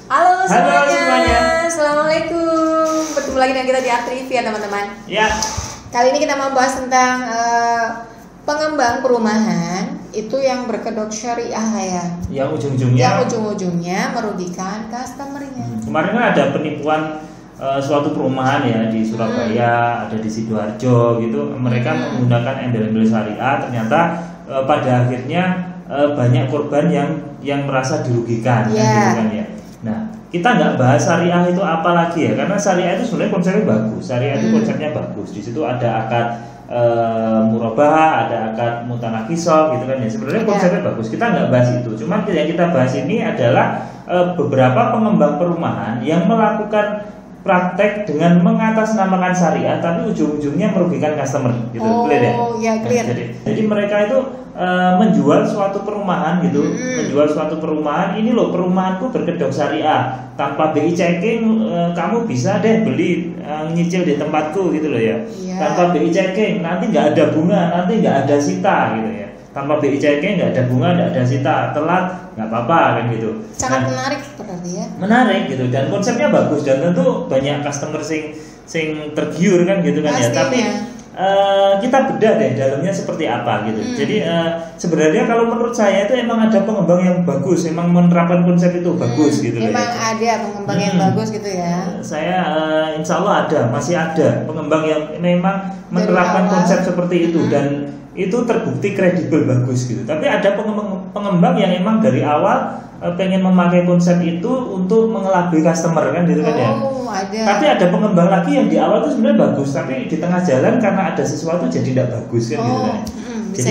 Halo semuanya. semuanya. Assalamualaikum. Bertemu lagi dengan kita di Aktif ya teman-teman. Ya, Kali ini kita mau bahas tentang pengembang perumahan itu yang berkedok syariah ya. yang ujung-ujungnya Yang ujung-ujungnya merugikan customernya. kemarin kan ada penipuan suatu perumahan ya di Surabaya, ada di Sidoarjo gitu. Mereka menggunakan embel-embel syariah, ternyata pada akhirnya banyak korban yang merasa dirugikan, kan, gitu kan ya. Nah, kita nggak bahas syariah itu apa lagi ya, karena syariah itu sebenarnya konsepnya bagus. Syariah itu konsepnya bagus. Di situ ada akad murabah, ada akad mutanakisah gitu kan ya. Sebenarnya konsepnya bagus. Kita nggak bahas itu. Cuman yang kita bahas ini adalah beberapa pengembang perumahan yang melakukan praktek dengan mengatasnamakan syariah tapi ujung-ujungnya merugikan customer gitu. Clear ya? Ya, clear. Jadi mereka itu menjual suatu perumahan gitu, menjual suatu perumahan, ini loh perumahanku berkedok syariah, tanpa BI checking kamu bisa deh beli nyicil di tempatku gitu loh ya. Tanpa BI checking nanti nggak ada bunga, nanti nggak ada sita gitu ya. Tanpa BI checking nggak ada bunga, nggak ada sita, telat nggak apa-apa kan gitu. Sangat menarik berarti ya. Menarik gitu, dan konsepnya bagus, dan tentu banyak customer sing tergiur kan gitu kan. Pastinya. Ya. Tapi kita bedah deh dalamnya seperti apa gitu. Jadi sebenarnya kalau menurut saya itu emang ada pengembang yang bagus, emang menerapkan konsep itu bagus gitu. Emang ya. ada pengembang yang bagus gitu ya. Saya insya Allah masih ada pengembang yang memang menerapkan konsep seperti itu dan itu terbukti kredibel bagus gitu. Tapi ada pengembang yang emang dari awal pengen memakai konsep itu untuk mengelabui customer kan gitu kan ya. Ada. Tapi ada pengembang lagi yang di awal itu sebenarnya bagus, tapi di tengah jalan karena ada sesuatu jadi tidak bagus kan gitu kan. Jadi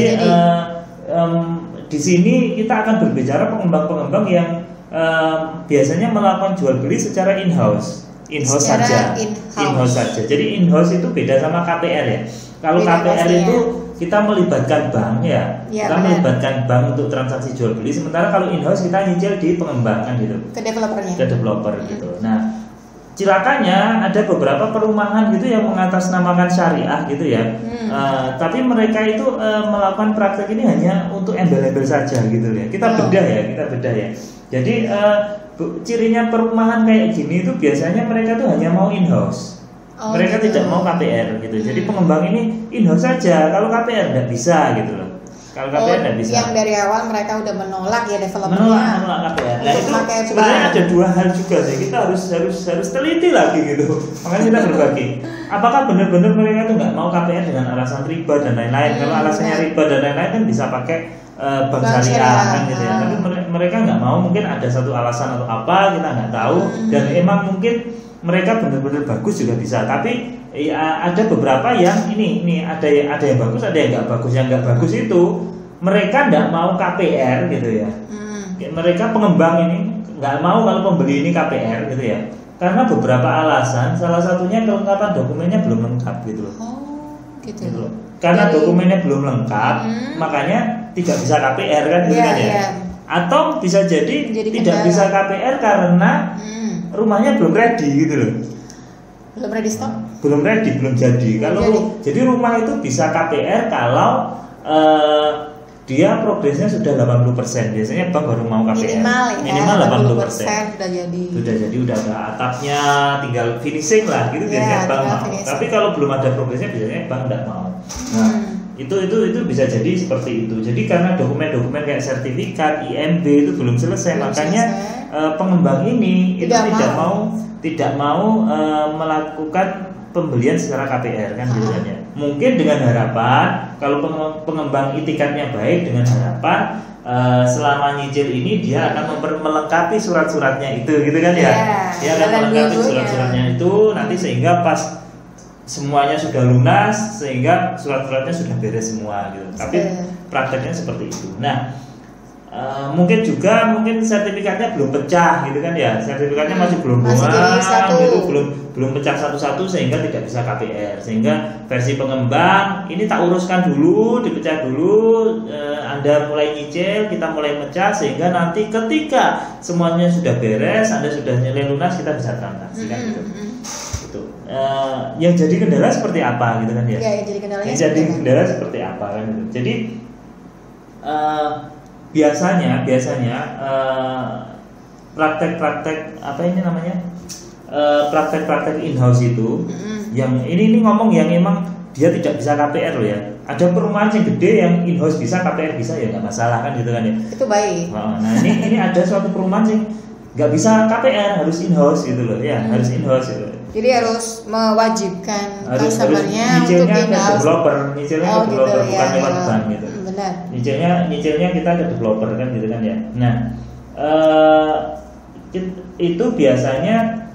di sini kita akan berbicara pengembang-pengembang yang biasanya melakukan jual beli secara in-house saja. Jadi in-house itu beda sama KPR ya. Kalau KPR itu kita melibatkan bank ya, kita melibatkan bank untuk transaksi jual beli. Sementara kalau in-house kita nyicil di pengembang kan gitu, ke developer gitu. Nah, cilakanya ada beberapa perumahan gitu yang mengatasnamakan syariah gitu ya. Tapi mereka itu melakukan praktek ini hanya untuk embel-embel saja gitu ya. Kita bedah ya. Jadi cirinya perumahan kayak gini itu biasanya mereka tuh hanya mau in-house. Mereka tidak mau KPR gitu. Jadi pengembang ini in-house saja. Kalau KPR nggak bisa gitu loh. Kalau KPR nggak bisa. Yang dari awal mereka udah menolak ya developernya. Menolak KPR. Nah itu sebenarnya ada dua hal juga sih. Kita harus teliti lagi gitu. Makanya kita berbagi. Apakah benar-benar mereka itu nggak mau KPR dengan alasan riba dan lain-lain? Kalau alasannya riba dan lain-lain kan bisa pakai bank syariah kan gitu ya. Tapi mereka nggak mau. Mungkin ada satu alasan atau apa kita nggak tahu. Dan emang mungkin mereka benar-benar bagus juga bisa, tapi ada beberapa yang ini ada yang bagus, ada yang nggak bagus. Yang nggak bagus itu mereka nggak mau KPR gitu ya. Mereka pengembang ini nggak mau kalau pembeli ini KPR gitu ya, karena beberapa alasan. Salah satunya kelengkapan dokumennya belum lengkap gitu loh. Gitu. Karena dokumennya belum lengkap, makanya tidak bisa KPR kan gitu kan ya. Atau bisa jadi tidak bisa KPR karena rumahnya belum ready gitu loh. Belum ready stock? Belum ready, belum jadi. Jadi rumah itu bisa KPR kalau dia progresnya sudah 80%. Biasanya bank baru mau KPR. Minimal 80%. Sudah jadi, udah ada atapnya, tinggal finishing lah gitu biasanya bank mau. Tapi kalau belum ada progresnya biasanya bank enggak mau. Nah, itu bisa jadi seperti itu. Jadi karena dokumen-dokumen kayak sertifikat, IMB itu belum selesai, makanya pengembang ini itu tidak mau melakukan pembelian secara KPR kan gitu kan ya. Mungkin dengan harapan kalau pengembang itikadnya baik, dengan harapan selama nyicil ini dia akan melengkapi surat-suratnya itu gitu kan ya. Dia akan melengkapi surat-suratnya itu nanti sehingga pas semuanya sudah lunas, sehingga surat-suratnya sudah beres semua gitu. Tapi prakteknya seperti itu. Nah, mungkin sertifikatnya belum pecah gitu kan ya. Sertifikatnya masih belum bunga gitu, belum pecah satu-satu sehingga tidak bisa KPR. Sehingga versi pengembang ini tak uruskan dulu, dipecah dulu, Anda mulai nyicil, kita mulai pecah, sehingga nanti ketika semuanya sudah beres, Anda sudah nilai lunas, kita bisa transaksi kan gitu. Yang jadi kendala seperti apa gitu kan ya? Yang jadi kendala seperti apa kan gitu. Jadi biasanya praktek-praktek apa ini namanya, praktek-praktek in-house itu, yang ini ngomong yang emang dia tidak bisa KPR loh ya. Ada perumahan yang gede yang in-house bisa, KPR bisa, ya nggak masalah kan gitu kan ya. Itu baik. Nah ini ada suatu perumahan yang nggak bisa KPR, harus in-house gitu loh ya, harus in-house gitu. Jadi harus mewajibkan customer-nya untuk in-house. Nyicilnya ke developer, bukan lewat bank gitu. Benar. Nyicilnya kita ke developer kan gitu kan ya. Nah itu biasanya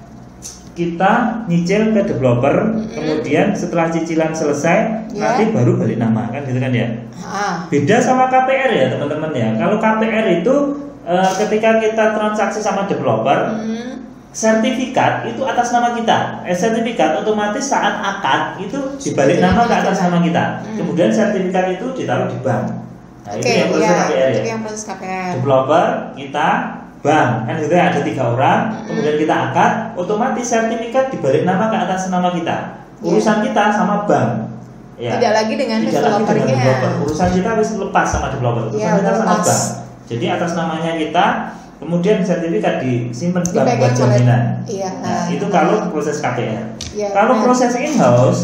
kita nyicil ke developer, kemudian setelah cicilan selesai nanti baru balik nama kan gitu kan ya. Beda sama KPR ya teman-teman ya. Kalau KPR itu ketika kita transaksi sama developer, sertifikat itu atas nama kita. Sertifikat otomatis saat akad itu dibalik nama ke atas nama kita. Kemudian sertifikat itu ditaruh di bank. Nah, itu yang proses KPR ya. Itu yang proses KPR. Developer, kita, bank, kan gitu ya, ada 3 orang. Kemudian kita akad, otomatis sertifikat dibalik nama ke atas nama kita. Urusan kita sama bank. Ya. Tidak lagi dengan developer. Urusan kita harus lepas sama developer. Urusan kita sama bank. Jadi atas namanya kita, kemudian sertifikat disimpan bank buat jaminan. Nah, itu kalau proses KPR. Kalau proses in-house,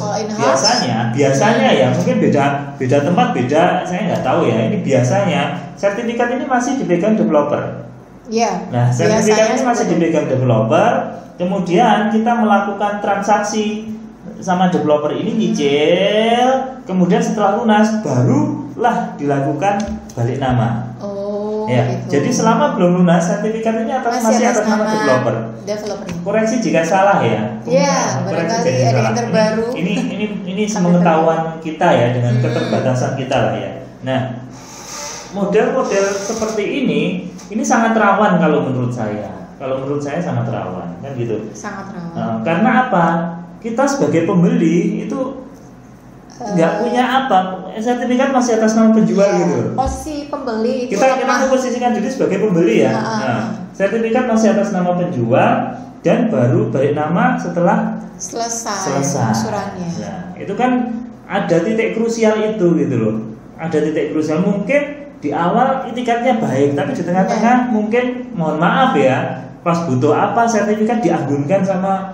biasanya ya mungkin beda tempat, beda, saya nggak tahu ya. Ini biasanya sertifikat ini masih dipegang developer. Nah, sertifikat ini masih dipegang developer. Kemudian kita melakukan transaksi sama developer ini, nyicil, kemudian setelah lunas barulah dilakukan balik nama. Ya, gitu. Jadi selama belum lunas sertifikat ini masih atas nama developer. Koreksi jika salah ya. Barangkali ada yang terbaru. Ini pengetahuan kita ya dengan keterbatasan kita lah ya. Nah, model-model seperti ini sangat rawan kalau menurut saya. Kalau menurut saya sangat rawan kan gitu. Sangat rawan. Karena apa? Kita sebagai pembeli itu nggak punya apa, sertifikat masih atas nama penjual gitu. Posisi pembeli itu kita memposisikan diri sebagai pembeli ya. Nah, sertifikat masih atas nama penjual dan baru balik nama setelah selesai angsurannya. Nah, itu kan ada titik krusial itu gitu loh. Ada titik krusial, mungkin di awal itikadnya baik, tapi di tengah-tengah mungkin mohon maaf ya, pas butuh apa sertifikat diagunkan sama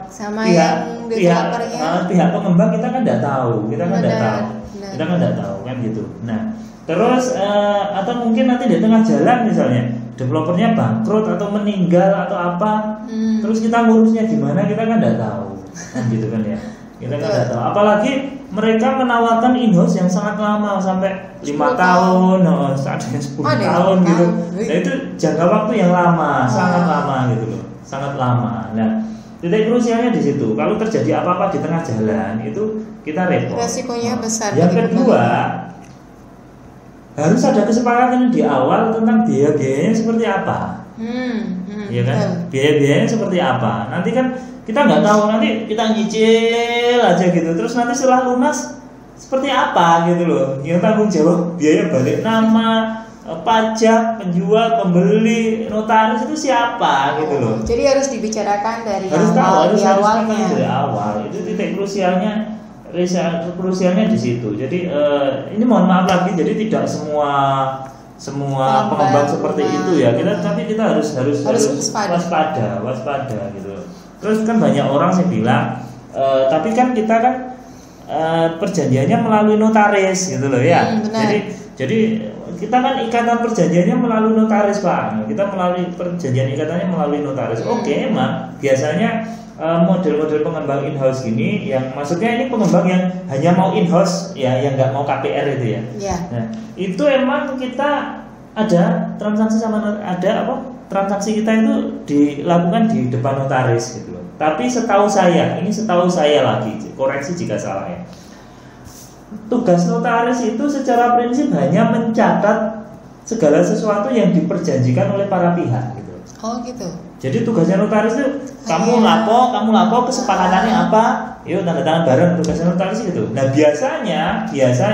pihak pengembang, kita kan nggak tahu, kita kan nggak tahu kan gitu. Nah, terus atau mungkin nanti di tengah jalan misalnya developernya bangkrut atau meninggal atau apa, terus kita ngurusnya gimana, kita kan nggak tahu kan gitu kan ya. Kita kan nggak tahu. Apalagi mereka menawarkan in-house yang sangat lama sampai 5 tahun, ada yang 10 tahun gitu. Nah, itu jangka waktu yang lama, sangat lama gitu loh, sangat lama. Nah, titik krusialnya di situ. Kalau terjadi apa-apa di tengah jalan itu kita repot. Resikonya besar. Yang kedua, harus ada kesepakatan di awal tentang biaya-biayanya seperti apa. Iya kan? Biaya-biayanya seperti apa. Nanti kan kita nggak tahu, nanti kita nyicil aja gitu. Terus nanti setelah lunas seperti apa gitu loh. Yang tanggung jawab biaya balik nama, pajak, penjual, pembeli, notaris itu siapa gitu loh. Jadi harus dibicarakan dari awalnya. Dari awal. Itu titik krusialnya di situ. Jadi ini mohon maaf lagi, jadi tidak semua pengembang seperti itu ya. Tapi kita harus waspada gitu. Terus kan banyak orang yang bilang tapi kan kita kan perjanjiannya melalui notaris gitu loh ya. Jadi kita kan ikatan perjanjiannya melalui notaris Pak. Kita melalui perjanjian ikatannya melalui notaris. Oke, emang biasanya model-model pengembang in-house gini, yang maksudnya ini pengembang yang hanya mau in-house ya, yang nggak mau KPR itu ya. Nah, itu emang kita ada transaksi transaksi kita itu dilakukan di depan notaris gitu loh. Tapi setahu saya lagi, koreksi jika salah ya. Tugas notaris itu secara prinsip hanya mencatat segala sesuatu yang diperjanjikan oleh para pihak gitu. Oh gitu. Jadi tugasnya notaris itu kamu lapo kesepakatannya apa? Yuk tanda tangan bareng, tugasnya notaris gitu. Nah, biasanya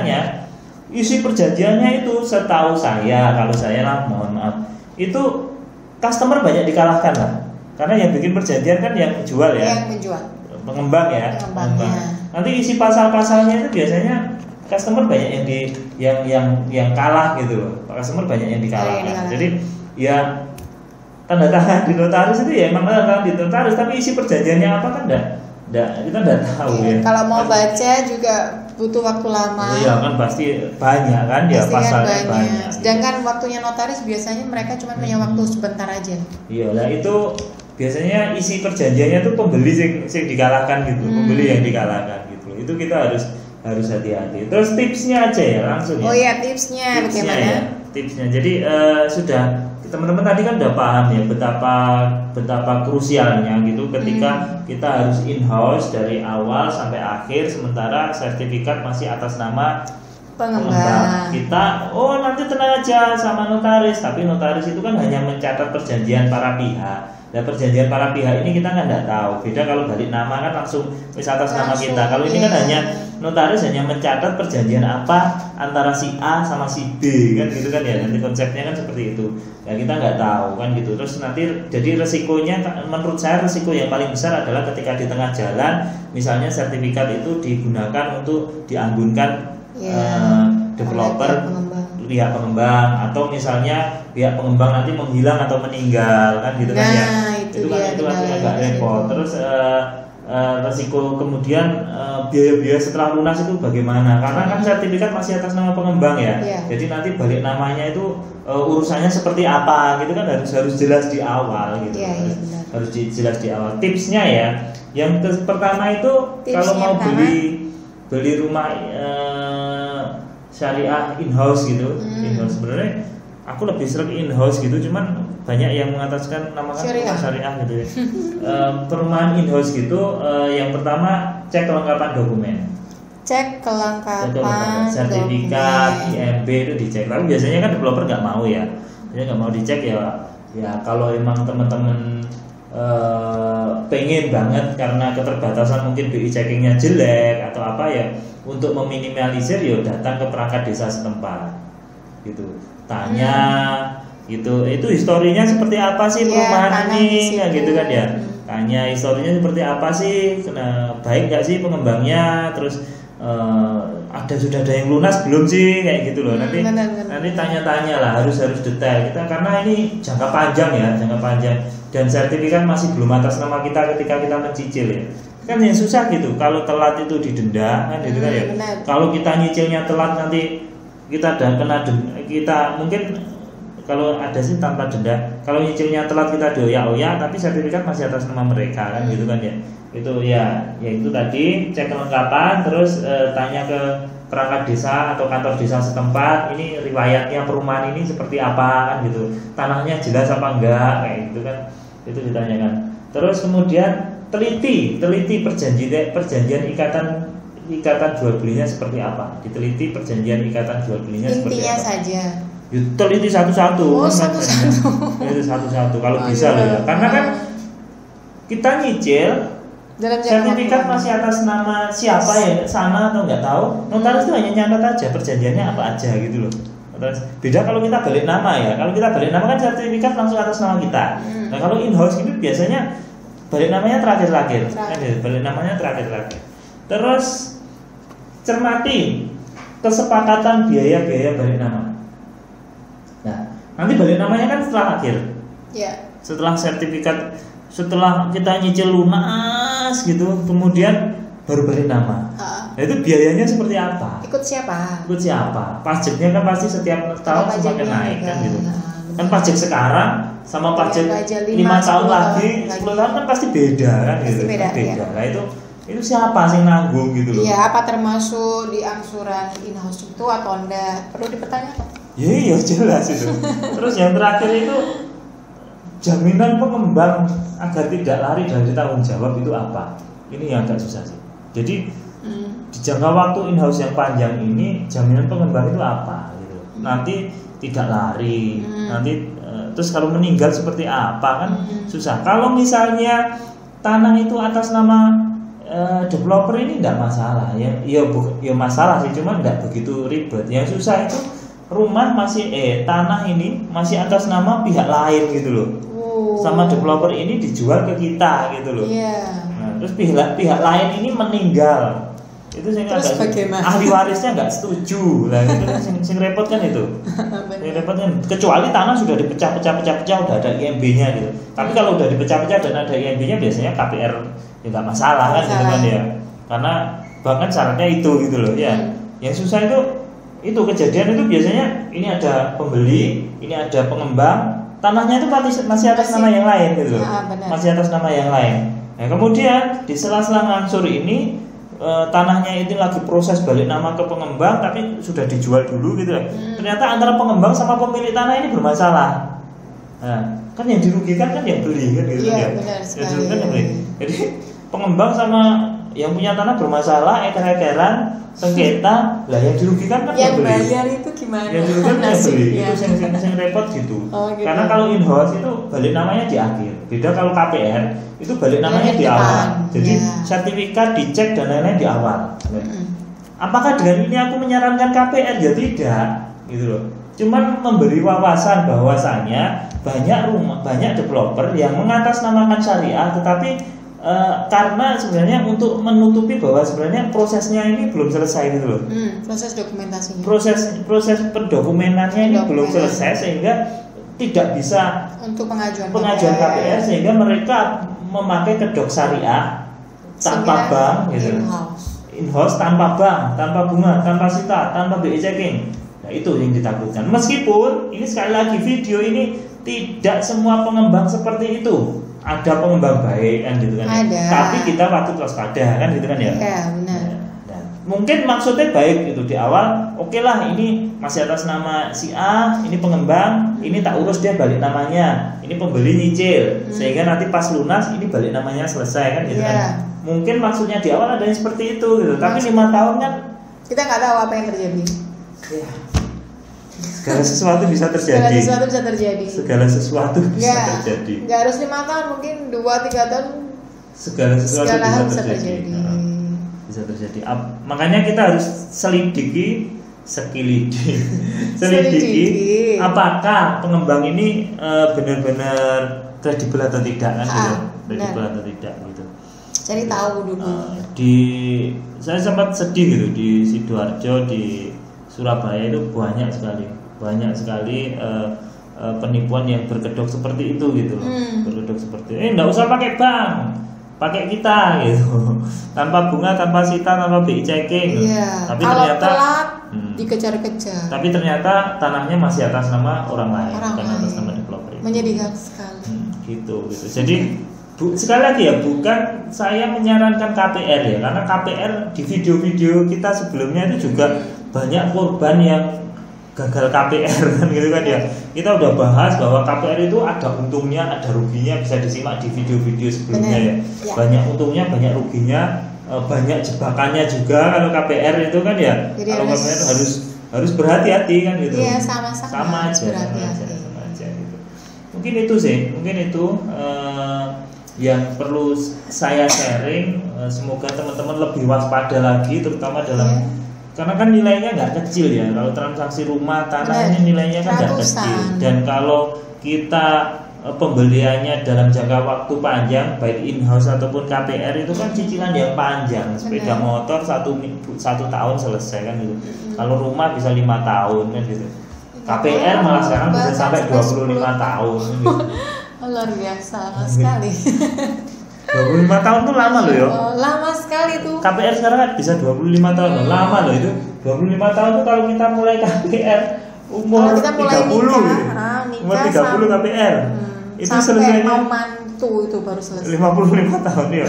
isi perjanjiannya itu setahu saya, kalau saya lah mohon maaf, itu customer banyak dikalahkan lah. Karena yang bikin perjanjian kan yang menjual ya. Yang menjual. Pengembang ya. Nanti isi pasal-pasalnya itu biasanya customer banyak yang kalah gitu loh. Customer banyak yang dikalahkan. Jadi ya tanda tangan di notaris itu ya emang tanda tangan di notaris, tapi isi perjanjiannya apa kan kita enggak tahu ya. Kalau mau baca juga butuh waktu lama. Iya kan pasti banyak kan ya, pasalnya banyak. Sedangkan waktunya notaris biasanya mereka cuma punya waktu sebentar aja. Iya lah, itu biasanya isi perjanjiannya tuh pembeli yang dikalahkan gitu, pembeli yang dikalahkan gitu. Itu kita harus hati-hati. Terus tipsnya aja ya langsung ya. Oh iya, tipsnya bagaimana? Ya, tipsnya. Jadi sudah teman-teman tadi kan udah paham ya betapa krusialnya gitu ketika kita harus in-house dari awal sampai akhir, sementara sertifikat masih atas nama pengembang. Kita nanti tenang aja sama notaris, tapi notaris itu kan hanya mencatat perjanjian para pihak. Nah, perjanjian para pihak ini kita kan nggak tahu. Beda kalau balik nama kan langsung atas nama kita. Kalau ini kan hanya notaris hanya mencatat perjanjian apa antara si A sama si B kan gitu kan ya. Nanti konsepnya kan seperti itu. Ya kita nggak tahu kan gitu. Terus nanti jadi resikonya, menurut saya resiko yang paling besar adalah ketika di tengah jalan misalnya sertifikat itu digunakan untuk dianggunkan developer, pihak pengembang, atau misalnya pihak pengembang nanti menghilang atau meninggal kan gitu kan ya. Itu agak repot. Terus resiko kemudian biaya-biaya setelah lunas itu bagaimana? Karena kan sertifikat masih atas nama pengembang ya. Jadi nanti balik namanya itu urusannya seperti apa gitu kan harus jelas di awal gitu. Harus jelas di awal. Tipsnya ya, yang pertama itu kalau mau beli rumah syariah in-house gitu. In-house sebenarnya aku lebih sering in-house gitu, cuman banyak yang mengatakan namakan syariah gitu ya. Perumahan in-house gitu, yang pertama cek kelengkapan dokumen. Cek kelengkapan sertifikat, IMB itu dicek. Tapi biasanya kan developer nggak mau ya. Dia nggak mau dicek ya kalau emang teman-teman pengen banget karena keterbatasan mungkin BI checkingnya jelek atau apa ya, untuk meminimalisir ya datang ke perangkat desa setempat gitu, tanya gitu, itu historinya seperti apa sih perumahan ini ya gitu kan ya, tanya historinya seperti apa sih, baik nggak sih pengembangnya, terus sudah ada yang lunas belum sih kayak gitu loh. Nanti tanya-tanya lah, harus detail kita karena ini jangka panjang dan sertifikat masih belum atas nama kita ketika kita mencicil ya. Kan yang susah gitu, kalau telat itu didenda kan gitu kan ya. Kalau kita nyicilnya telat nanti kita kena denda, kita mungkin kalau ada sih tanpa denda. Kalau nyicilnya telat kita dioyak-oyak, tapi sertifikat masih atas nama mereka kan gitu kan ya. Itu ya itu tadi cek kelengkapan, terus tanya ke perangkat desa atau kantor desa setempat, ini riwayatnya perumahan ini seperti apa kan gitu, tanahnya jelas apa enggak kayak gitu kan, itu ditanyakan. Terus kemudian teliti perjanjian ikatan jual belinya seperti apa, diteliti perjanjian ikatan jual belinya seperti apa. Intinya saja. Teliti satu-satu. Itu satu-satu kalau bisa loh ya, karena kan kita nyicil sertifikat masih atas nama siapa ya sana atau nggak tahu, notaris itu hanya nyatat aja perjanjiannya apa aja gitu loh. Beda kalau kita balik nama ya, kalau kita balik nama kan sertifikat langsung atas nama kita. Nah kalau in-house itu biasanya balik namanya terakhir. Balik namanya terakhir. Terus cermati kesepakatan biaya balik nama. Nah nanti balik namanya kan setelah akhir. Setelah sertifikat, setelah kita nyicil lunas gitu, kemudian baru balik nama. Nah itu biayanya seperti apa? Ikut siapa? Pajaknya kan pasti setiap tahun semakin naik kan gitu. Kan pajak sekarang sama pajak 5 tahun lagi, 10 tahun kan pasti beda kan gitu. Beda. Nah itu siapa sih nanggung gitu loh? Iya, apa termasuk di angsuran in-house itu atau enggak? Perlu dipertanyakan. Iya jelas itu. Terus yang terakhir itu jaminan pengembang agar tidak lari dari tanggung jawab itu apa? Ini yang agak susah sih. Jadi di jangka waktu in-house yang panjang ini jaminan pengembang itu apa? Gitu. Nanti tidak lari. Nanti terus kalau meninggal seperti apa kan susah. Kalau misalnya tanah itu atas nama developer ini tidak masalah ya. Ya masalah sih, cuma tidak begitu ribet. Yang susah itu rumah masih tanah ini masih atas nama pihak lain gitu loh. Sama developer ini dijual ke kita gitu loh. Nah, terus pihak lain ini meninggal. Itu ahli warisnya nggak setuju lah, itu sing repot kan itu. Yang repot kan, kecuali tanah sudah dipecah-pecah udah ada IMB-nya gitu. Tapi kalau udah dipecah-pecah dan ada IMB-nya biasanya KPR ya nggak masalah kan gitu kan ya. Karena bahkan syaratnya itu gitu loh ya. Yang susah itu kejadian itu biasanya ini ada pembeli, ini ada pengembang, tanahnya itu masih atas nama yang lain gitu loh. Masih atas nama yang lain. Nah, kemudian di sela-sela ngangsur ini tanahnya itu lagi proses balik nama ke pengembang tapi sudah dijual dulu gitu ya. Ternyata antara pengembang sama pemilik tanah ini bermasalah. Nah, kan yang dirugikan kan yang beli kan gitu ya. Yang dirugikan yang beli. Jadi pengembang sama yang punya tanah bermasalah, eker-ekeran, sengketa, lah yang dirugikan kan yang beli. Yang bayar itu gimana? Yang dirugikan yang beli. Itu yang repot gitu. Gitu. Karena kalau in-house itu balik namanya di akhir. Beda kalau KPR itu balik namanya di awal. Jadi sertifikat dicek dan lain-lain di awal. Apakah dengan ini aku menyarankan KPR? Ya tidak, gitu loh. Cuman memberi wawasan bahwasannya banyak developer yang mengatasnamakan syariah, tetapi karena sebenarnya untuk menutupi bahwa sebenarnya prosesnya ini belum selesai gitu loh. Proses dokumentasinya. Proses pendokumenannya ini belum selesai sehingga tidak bisa untuk pengajuan KPR sehingga mereka memakai kedok syariah tanpa bank gitu. In-house tanpa bank, tanpa bunga, tanpa sita, tanpa BI checking. Nah, itu yang ditakutkan. Meskipun ini sekali lagi video ini tidak semua pengembang seperti itu. Ada pengembang baik kan gitu kan. Ada. Tapi kita patut waspada kan gitu kan ya. Iya, benar. Nah, mungkin maksudnya baik gitu di awal. Oke lah, ini masih atas nama si A, ini pengembang, ini tak urus dia balik namanya. Ini pembeli nyicil. Sehingga nanti pas lunas ini balik namanya selesai kan gitu kan. Mungkin maksudnya di awal ada yang seperti itu gitu. Tapi 5 tahun kan kita nggak tahu apa yang terjadi. Ya. Segala sesuatu bisa terjadi. Segala sesuatu bisa terjadi. Nggak harus 5 tahun, mungkin 2-3 tahun. Segala sesuatu bisa terjadi. Bisa terjadi. Makanya kita harus selidiki apakah pengembang ini benar-benar kredibel atau tidak kan gitu. Kredibel atau tidak gitu. Cari tahu dulu. Saya sempat sedih gitu di Sidoarjo, di Surabaya itu banyak sekali penipuan yang berkedok seperti itu gitu loh. Berkedok seperti enggak usah pakai bank, pakai kita gitu. Tanpa bunga, tanpa sita, tanpa BI checking. Tapi kalau ternyata telat dikejar-kejar. Tapi ternyata tanahnya masih atas nama orang lain, bukan atas nama developer. Menyedihkan sekali. Gitu. Jadi sekali lagi ya, bukan saya menyarankan KPR ya, karena KPR di video-video kita sebelumnya itu juga banyak korban yang gagal KPR kan gitu kan ya. Kita udah bahas bahwa KPR itu ada untungnya, ada ruginya, bisa disimak di video-video sebelumnya ya. Banyak untungnya, banyak ruginya, banyak jebakannya juga kalau KPR itu kan ya. Jadi kalau KPR harus berhati-hati kan gitu. Iya, sama aja gitu. Mungkin itu yang perlu saya sharing. Semoga teman-teman lebih waspada lagi, terutama dalam karena kan nilainya nggak kecil ya. Kalau transaksi rumah tanah ini nilainya kan nggak kecil. Dan kalau kita pembeliannya dalam jangka waktu panjang, baik in-house ataupun KPR, itu kan cicilan yang panjang. Sepeda motor 1 tahun selesai kan gitu. Kalau rumah bisa 5 tahun kan gitu. KPR malah sekarang bisa sampai 25 tahun gitu. Luar biasa sekali. 25 tahun tuh lama loh ya. Lama sekali tuh. KPR sekarang kan bisa 25 tahun loh. Lama loh itu. 25 tahun tuh kalau kita mulai KPR umur 30 gitu. Umur 30 KPR. Itu sampai mau mantu itu baru selesai. 55 tahun ya.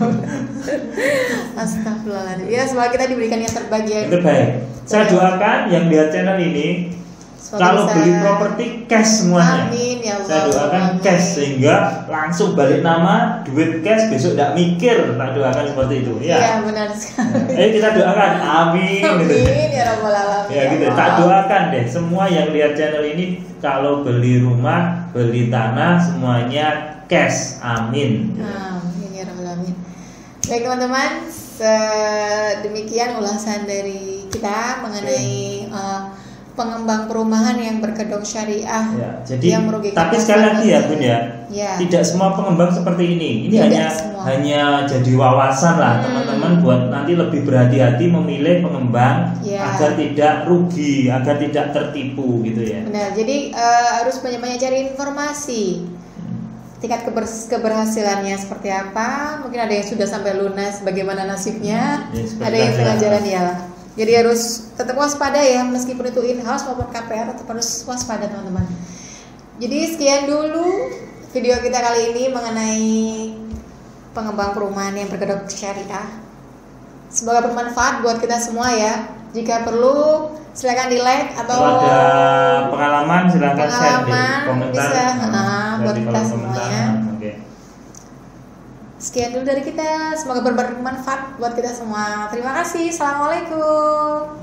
Astagfirullahaladzim. Ya, semoga kita diberikan yang terbaik ya. Terbaik. Saya doakan yang lihat channel ini kalau beli properti cash semuanya. Amin ya Allah. Saya doakan cash sehingga langsung balik nama, duit cash, besok tidak mikir. Tak doakan seperti itu. Iya, benar sekali. Ayo kita doakan. Amin. Amin ya Rabbal Alamin. Ya gitu. Tak doakan deh semua yang lihat channel ini kalau beli rumah, beli tanah semuanya cash. Amin. Amin ya Rabbal Alamin. Baik teman-teman, demikian ulasan dari kita mengenai pengembang perumahan yang berkedok syariah ya, jadi yang tapi sekali lagi ya Bun ya, tidak semua pengembang seperti ini. Ini hanya jadi wawasan lah teman-teman buat nanti lebih berhati-hati memilih pengembang agar tidak rugi, agar tidak tertipu gitu ya. Benar. Jadi harus banyak-banyak cari informasi. Tingkat keberhasilannya seperti apa? Mungkin ada yang sudah sampai lunas, bagaimana nasibnya? Ada yang tengah jalan ya. Jadi harus tetap waspada ya, meskipun itu in-house maupun KPR tetap harus waspada teman-teman. Jadi sekian dulu video kita kali ini mengenai pengembang perumahan yang berkedok syariah. Semoga bermanfaat buat kita semua ya. Jika perlu silakan di like atau ada pengalaman silakan share di komentar. Bisa buat kita semuanya. Sekian dulu dari kita, semoga bermanfaat buat kita semua. Terima kasih, assalamualaikum.